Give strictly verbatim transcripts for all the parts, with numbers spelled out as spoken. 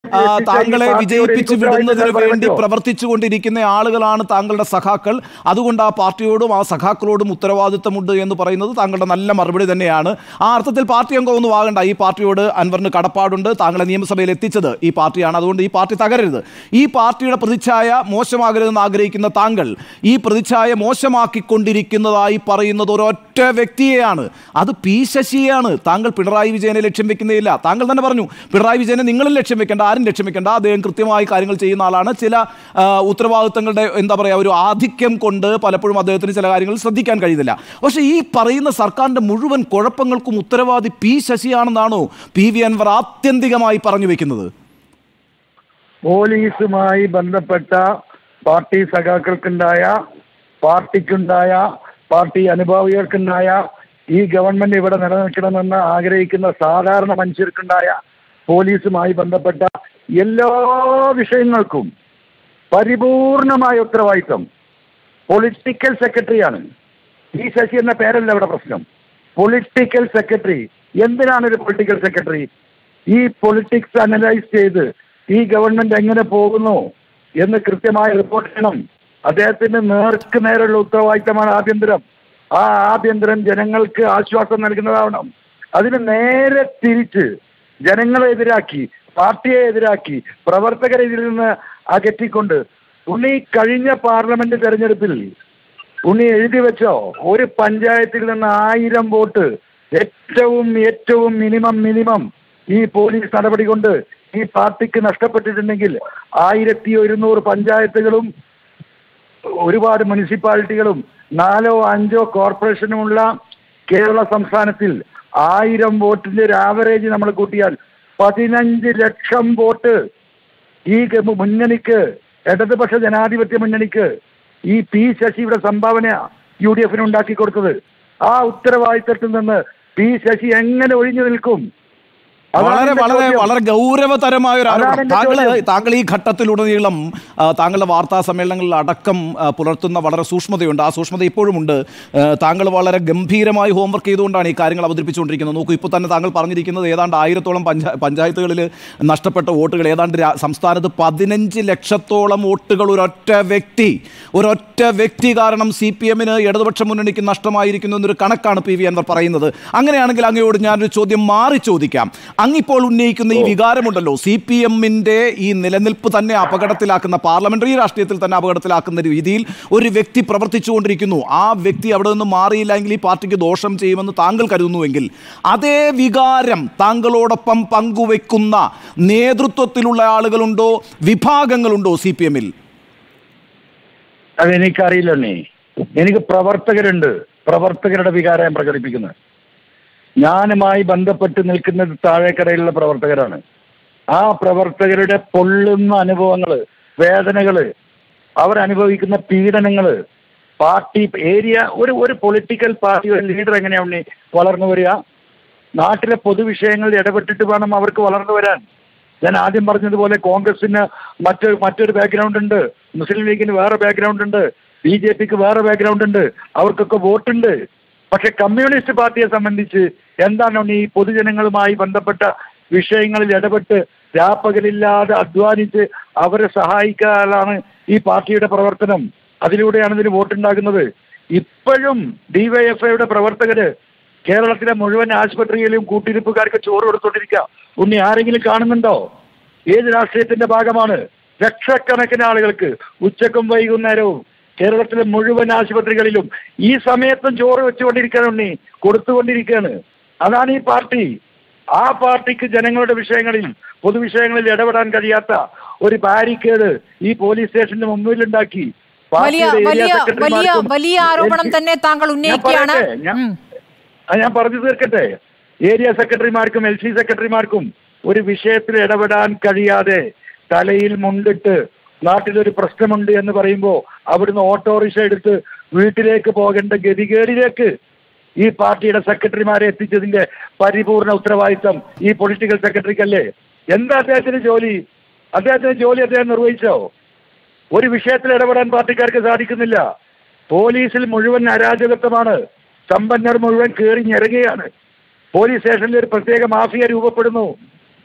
താങ്കളെ വിജയിപ്പിച്ച് വിടുന്നതിന് വേണ്ടി പ്രവർത്തിച്ചുകൊണ്ടിരിക്കുന്ന ആളുകളാണ് താങ്കളുടെ സഖാക്കൾ. അതുകൊണ്ട് ആ പാർട്ടിയോടും ആ സഖാക്കളോടും ഉത്തരവാദിത്തമുണ്ട് എന്ന് പറയുന്നത് താങ്കളുടെ നല്ല മറുപടി തന്നെയാണ്. ആ അർത്ഥത്തിൽ പാർട്ടി അംഗമൊന്നും ആകണ്ട. ഈ പാർട്ടിയോട് അൻവറിന് കടപ്പാടുണ്ട്. താങ്കളെ നിയമസഭയിൽ എത്തിച്ചത് ഈ പാർട്ടിയാണ്. അതുകൊണ്ട് ഈ പാർട്ടി തകരരുത്. ഈ പാർട്ടിയുടെ പ്രതിച്ഛായ മോശമാകരുതെന്ന് ആഗ്രഹിക്കുന്ന താങ്കൾ ഈ പ്രതിച്ഛായ മോശമാക്കിക്കൊണ്ടിരിക്കുന്നതായി പറയുന്നത് ഒരൊറ്റ വ്യക്തിയെയാണ്. അത് പി ശശിയാണ്. താങ്കൾ പിണറായി വിജയനെ ലക്ഷ്യം വെക്കുന്നതില്ല. താങ്കൾ തന്നെ പറഞ്ഞു പിണറായി വിജയനെ നിങ്ങളും ലക്ഷ്യം വെക്കേണ്ട, ആരും ലക്ഷ്യം വെക്കേണ്ട. അദ്ദേഹം കൃത്യമായി കാര്യങ്ങൾ ചെയ്യുന്ന ആളാണ്. ചില ഉത്തരവാദിത്തങ്ങളുടെ എന്താ പറയുക ഒരു ആധിക്യം കൊണ്ട് പലപ്പോഴും അദ്ദേഹത്തിന് ചില കാര്യങ്ങൾ ശ്രദ്ധിക്കാൻ കഴിയുന്നില്ല. പക്ഷേ ഈ പറയുന്ന സർക്കാരിന്റെ മുഴുവൻ കുഴപ്പങ്ങൾക്കും ഉത്തരവാദി പി ശശിയാണെന്നാണോ പി വി അൻവർ ആത്യന്തികമായി പറഞ്ഞു വെക്കുന്നത്? പോലീസുമായി ബന്ധപ്പെട്ട പാർട്ടി സഖാക്കൾക്കുണ്ടായ, പാർട്ടിക്കുണ്ടായ, പാർട്ടി അനുഭാവികൾക്കുണ്ടായ, ഈ ഗവൺമെന്റ് ഇവിടെ നിലനിൽക്കണമെന്ന് ആഗ്രഹിക്കുന്ന സാധാരണ മനുഷ്യർക്കുണ്ടായ പോലീസുമായി ബന്ധപ്പെട്ട എല്ലാ വിഷയങ്ങൾക്കും പരിപൂർണമായ ഉത്തരവാദിത്വം പൊളിറ്റിക്കൽ സെക്രട്ടറിയാണ്. ഈ ശശി എന്ന പേരല്ല ഇവിടെ പ്രശ്നം. Political secretary. എന്തിനാണ് ഒരു പൊളിറ്റിക്കൽ സെക്രട്ടറി? ഈ പൊളിറ്റിക്സ് അനലൈസ് ചെയ്ത് ഈ ഗവൺമെന്റ് എങ്ങനെ പോകുന്നു എന്ന് കൃത്യമായി റിപ്പോർട്ട് ചെയ്യണം. അദ്ദേഹത്തിന് നേർക്ക് നേരെയുള്ള ഉത്തരവാദിത്തമാണ് ആഭ്യന്തരം. ആ ആഭ്യന്തരം ജനങ്ങൾക്ക് ആശ്വാസം നൽകുന്നതാവണം. അതിന് നേരെ തിരിച്ച് ജനങ്ങളെ എതിരാക്കി, പാർട്ടിയെ എതിരാക്കി, പ്രവർത്തകരെ ഇതിൽ നിന്ന് അകറ്റിക്കൊണ്ട് ഉണ്ണി കഴിഞ്ഞ പാർലമെന്റ് തെരഞ്ഞെടുപ്പിൽ ഉണ്ണി എഴുതി വെച്ചോ, ഒരു പഞ്ചായത്തിൽ നിന്ന് ആയിരം വോട്ട് ഏറ്റവും ഏറ്റവും മിനിമം മിനിമം ഈ പോലീസ് നടപടി കൊണ്ട് ഈ പാർട്ടിക്ക് നഷ്ടപ്പെട്ടിട്ടുണ്ടെങ്കിൽ ആയിരത്തി ഒരുന്നൂറ് പഞ്ചായത്തുകളും ഒരുപാട് മുനിസിപ്പാലിറ്റികളും നാലോ അഞ്ചോ കോർപ്പറേഷനുമുള്ള കേരള സംസ്ഥാനത്തിൽ ആയിരം വോട്ടിന്റെ ഒരു ആവറേജ് നമ്മൾ കൂട്ടിയാൽ പതിനഞ്ച് ലക്ഷം വോട്ട് ഈ മുന്നണിക്ക്, ഇടതുപക്ഷ ജനാധിപത്യ മുന്നണിക്ക് ഈ പി ശശിയുടെ സംഭാവന യു ഡി എഫിന് ഉണ്ടാക്കി കൊടുത്തത്. ആ ഉത്തരവാദിത്തത്തിൽ നിന്ന് പി ശശി എങ്ങനെ ഒഴിഞ്ഞു നിൽക്കും? വളരെ വളരെ വളരെ ഗൗരവതരമായ ഒരു ആരോപണം. താങ്കൾ താങ്കൾ ഈ ഘട്ടത്തിലുടനീളം താങ്കളുടെ വാർത്താ സമ്മേളനങ്ങളിൽ അടക്കം പുലർത്തുന്ന വളരെ സൂക്ഷ്മതയുണ്ട്. ആ സൂക്ഷ്മത ഇപ്പോഴും ഉണ്ട്. താങ്കൾ വളരെ ഗംഭീരമായി ഹോംവർക്ക് ചെയ്തുകൊണ്ടാണ് ഈ കാര്യങ്ങൾ അവതരിപ്പിച്ചുകൊണ്ടിരിക്കുന്നത്. നോക്കൂ, ഇപ്പോൾ തന്നെ താങ്കൾ പറഞ്ഞിരിക്കുന്നത് ഏതാണ്ട് ആയിരത്തോളം പഞ്ചാ പഞ്ചായത്തുകളിൽ നഷ്ടപ്പെട്ട വോട്ടുകൾ, ഏതാണ്ട് സംസ്ഥാനത്ത് പതിനഞ്ച് ലക്ഷത്തോളം വോട്ടുകൾ ഒരൊറ്റ വ്യക്തി ഒരൊറ്റ വ്യക്തി കാരണം സി പി എമ്മിന് ഇടതുപക്ഷ മുന്നണിക്ക് നഷ്ടമായിരിക്കുന്നു എന്നൊരു കണക്കാണ് പി വി അൻവർ പറയുന്നത്. അങ്ങനെയാണെങ്കിൽ അങ്ങയോട് ഞാനൊരു ചോദ്യം മാറി ചോദിക്കാം. അങ്ങിപ്പോൾ ഉന്നയിക്കുന്ന ഈ വികാരമുണ്ടല്ലോ, സി പി എമ്മിന്റെ ഈ നിലനിൽപ്പ് തന്നെ അപകടത്തിലാക്കുന്ന, പാർലമെന്ററി രാഷ്ട്രീയത്തിൽ തന്നെ അപകടത്തിലാക്കുന്ന രീതിയിൽ ഒരു വ്യക്തി പ്രവർത്തിച്ചുകൊണ്ടിരിക്കുന്നു. ആ വ്യക്തി അവിടെ നിന്ന് മാറിയില്ലെങ്കിൽ ഈ പാർട്ടിക്ക് ദോഷം ചെയ്യുമെന്ന് താങ്കൾ കരുതുന്നുവെങ്കിൽ അതേ വികാരം താങ്കളോടൊപ്പം പങ്കുവെക്കുന്ന നേതൃത്വത്തിലുള്ള ആളുകളുണ്ടോ, വിഭാഗങ്ങളുണ്ടോ സി പി എമ്മിൽ? അതെനിക്കറിയില്ലേ. എനിക്ക് പ്രവർത്തകരുണ്ട്. പ്രവർത്തകരുടെ വികാരം പ്രകടിപ്പിക്കുന്നത്. ഞാനുമായി ബന്ധപ്പെട്ട് നിൽക്കുന്നത് താഴേക്കടയിലുള്ള പ്രവർത്തകരാണ്. ആ പ്രവർത്തകരുടെ പൊള്ളുന്ന അനുഭവങ്ങള്, വേദനകള്, അവരനുഭവിക്കുന്ന പീഡനങ്ങള്, പാർട്ടി ഏരിയ ഒരു ഒരു പൊളിറ്റിക്കൽ പാർട്ടി ഒരു ലീഡർ എങ്ങനെയാണ് വളർന്നു വരിക? നാട്ടിലെ പൊതുവിഷയങ്ങളിൽ ഇടപെട്ടിട്ട് വേണം അവർക്ക് വളർന്നു വരാൻ. ഞാൻ ആദ്യം പറഞ്ഞതുപോലെ കോൺഗ്രസിന് മറ്റൊരു മറ്റൊരു ബാക്ക്ഗ്രൗണ്ട് ഉണ്ട്, മുസ്ലിം ലീഗിന് വേറെ ബാക്ക്ഗ്രൗണ്ട് ഉണ്ട്, ബി ജെ പിക്ക് വേറെ ബാക്ക്ഗ്രൗണ്ട് ഉണ്ട്, അവർക്കൊക്കെ വോട്ടുണ്ട്. പക്ഷെ കമ്മ്യൂണിസ്റ്റ് പാർട്ടിയെ സംബന്ധിച്ച് എന്താണ് ഈ പൊതുജനങ്ങളുമായി ബന്ധപ്പെട്ട വിഷയങ്ങളിൽ ഇടപെട്ട് രാപ്പകലില്ലാതെ അധ്വാനിച്ച് അവരെ സഹായിക്കാനാണ് ഈ പാർട്ടിയുടെ പ്രവർത്തനം. അതിലൂടെയാണ് ഇതിന് വോട്ടുണ്ടാകുന്നത്. ഇപ്പോഴും ഡിവൈഎഫ്ഐയുടെ പ്രവർത്തകര് കേരളത്തിലെ മുഴുവൻ ആശുപത്രിയിലും കൂട്ടിരിപ്പുകാർക്ക് ചോറ് കൊടുത്തോണ്ടിരിക്കുക. ഉണ്ണി ആരെങ്കിലും കാണുന്നുണ്ടോ? ഏത് രാഷ്ട്രീയത്തിന്റെ ഭാഗമാണ്? ലക്ഷക്കണക്കിന് ആളുകൾക്ക് ഉച്ചക്കും വൈകുന്നേരവും കേരളത്തിലെ മുഴുവൻ ആശുപത്രികളിലും ഈ സമയത്തും ചോറ് വെച്ചുകൊണ്ടിരിക്കുകയാണ് ഉണ്ണി, കൊടുത്തുകൊണ്ടിരിക്കുകയാണ്. അതാണ് ഈ പാർട്ടി. ആ പാർട്ടിക്ക് ജനങ്ങളുടെ വിഷയങ്ങളിൽ, പൊതുവിഷയങ്ങളിൽ ഇടപെടാൻ കഴിയാത്ത ഒരു ബാരിക്കേഡ് ഈ പോലീസ് സ്റ്റേഷന്റെ മുമ്പിലുണ്ടാക്കി വലിയ ആരോപണം തന്നെ താങ്കൾ ഉന്നയിക്കുകയാണ്. ഞാൻ പറഞ്ഞു തീർക്കട്ടെ. ഏരിയ സെക്രട്ടറിമാർക്കും എൽ സി സെക്രട്ടറിമാർക്കും ഒരു വിഷയത്തിൽ ഇടപെടാൻ കഴിയാതെ തലയിൽ മുണ്ടിട്ട് നാട്ടിലൊരു പ്രശ്നമുണ്ട് എന്ന് പറയുമ്പോൾ അവിടുന്ന് ഓട്ടോറിക്ഷ എടുത്ത് വീട്ടിലേക്ക് പോകേണ്ട ഗതികേടിലേക്ക് ഈ പാർട്ടിയുടെ സെക്രട്ടറിമാരെ എത്തിച്ചതിന്റെ പരിപൂർണ ഉത്തരവാദിത്തം ഈ പൊളിറ്റിക്കൽ സെക്രട്ടറിക്കല്ലേ? എന്താ അദ്ദേഹത്തിന് ജോലി? അദ്ദേഹത്തിന് ജോലി അദ്ദേഹം നിർവഹിച്ചോ? ഒരു വിഷയത്തിൽ ഇടപെടാൻ പാർട്ടിക്കാർക്ക് സാധിക്കുന്നില്ല. പോലീസിൽ മുഴുവൻ അരാജകത്വമാണ്. സമ്പന്നർ മുഴുവൻ കയറി ഞെരുകയാണ്. പോലീസ് സ്റ്റേഷനിൽ ഒരു പ്രത്യേക മാഫിയ രൂപപ്പെടുന്നു.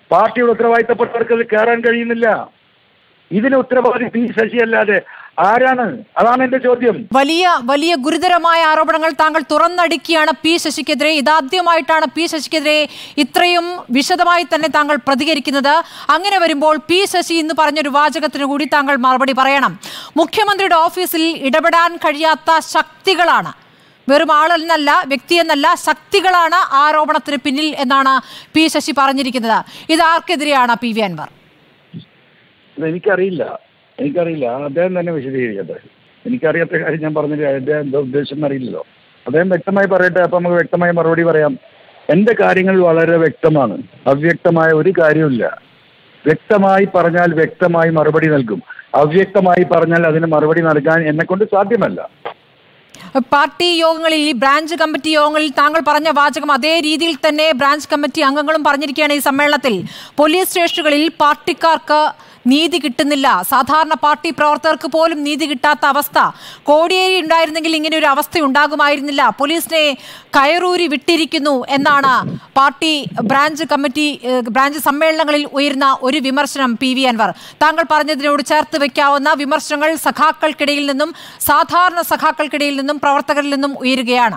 പാർട്ടിയുടെ ഉത്തരവാദിത്തപ്പെട്ടവർക്ക് അത് കയറാൻ കഴിയുന്നില്ല. ഇതിന് ഉത്തരവാദി പി ശശി അല്ലാതെ ആരാണ്? അതാണ് എന്റെ ചോദ്യം. വലിയ വലിയ ഗുരുതരമായ ആരോപണങ്ങൾ താങ്കൾ തുറന്നടിക്കുകയാണ് പി ശശിക്കെതിരെ. ഇതാദ്യമായിട്ടാണ് പി ശശിക്കെതിരെ ഇത്രയും വിശദമായി തന്നെ താങ്കൾ പ്രതികരിക്കുന്നത്. അങ്ങനെ വരുമ്പോൾ പി ശശി എന്ന് പറഞ്ഞൊരു വാചകത്തിന് കൂടി താങ്കൾ മറുപടി പറയണം. മുഖ്യമന്ത്രിയുടെ ഓഫീസിൽ ഇടപെടാൻ കഴിയാത്ത ശക്തികളാണ്, വെറും ആളെന്നല്ല, വ്യക്തിയെന്നല്ല, ശക്തികളാണ് ആരോപണത്തിന് പിന്നിൽ എന്നാണ് പി ശശി പറഞ്ഞിരിക്കുന്നത്. ഇത് ആർക്കെതിരെയാണ് പി വി അൻവർ? എനിക്കറിയില്ല എനിക്കറിയില്ല അദ്ദേഹം തന്നെ വിശദീകരിക്കട്ടെ. എനിക്കറിയാത്ത കാര്യം ഞാൻ പറഞ്ഞില്ല. അദ്ദേഹം എന്താ ഉദ്ദേശം എന്നറിയില്ലല്ലോ. അദ്ദേഹം വ്യക്തമായി പറയട്ടെ, അപ്പൊ നമുക്ക് വ്യക്തമായ മറുപടി പറയാം. എന്റെ കാര്യങ്ങൾ വളരെ വ്യക്തമാണ്. അവ്യക്തമായ ഒരു കാര്യമില്ല. വ്യക്തമായി പറഞ്ഞാൽ വ്യക്തമായി മറുപടി നൽകും. അവ്യക്തമായി പറഞ്ഞാൽ അതിന് മറുപടി നൽകാൻ എന്നെ കൊണ്ട് സാധ്യമല്ല. പാർട്ടി യോഗങ്ങളിൽ, ഈ ബ്രാഞ്ച് കമ്മിറ്റി യോഗങ്ങളിൽ താങ്കൾ പറഞ്ഞ വാചകം അതേ രീതിയിൽ തന്നെ ബ്രാഞ്ച് കമ്മിറ്റി അംഗങ്ങളും പറഞ്ഞിരിക്കുകയാണ് ഈ സമ്മേളനത്തിൽ. പോലീസ് സ്റ്റേഷനുകളിൽ പാർട്ടിക്കാർക്ക് നീതി കിട്ടുന്നില്ല, സാധാരണ പാർട്ടി പ്രവർത്തകർക്ക് പോലും നീതി കിട്ടാത്ത അവസ്ഥ. കോടിയേരി ഉണ്ടായിരുന്നെങ്കിൽ ഇങ്ങനെ ഒരു അവസ്ഥ ഉണ്ടാകുമായിരുന്നില്ല, പോലീസിനെ കയറൂരി വിട്ടിരിക്കുന്നു എന്നാണ് പാർട്ടി ബ്രാഞ്ച് കമ്മിറ്റി ബ്രാഞ്ച് സമ്മേളനങ്ങളിൽ ഉയർന്ന ഒരു വിമർശനം. പി വി അൻവർ, താങ്കൾ പറഞ്ഞതിനോട് ചേർത്ത് വെക്കാവുന്ന വിമർശനങ്ങൾ സഖാക്കൾക്കിടയിൽ നിന്നും, സാധാരണ സഖാക്കൾക്കിടയിൽ നിന്നും, പ്രവർത്തകരിൽ നിന്നും ഉയരുകയാണ്.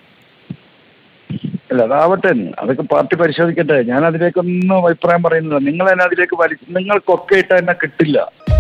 അല്ല, അതാവട്ടെ, അതൊക്കെ പാർട്ടി പരിശോധിക്കട്ടെ. ഞാൻ അതിലേക്കൊന്നും അഭിപ്രായം പറയുന്നില്ല. നിങ്ങൾ തന്നെ അതിലേക്ക് വലി നിങ്ങൾക്കൊക്കെ ഇട്ട് തന്നെ കിട്ടില്ല.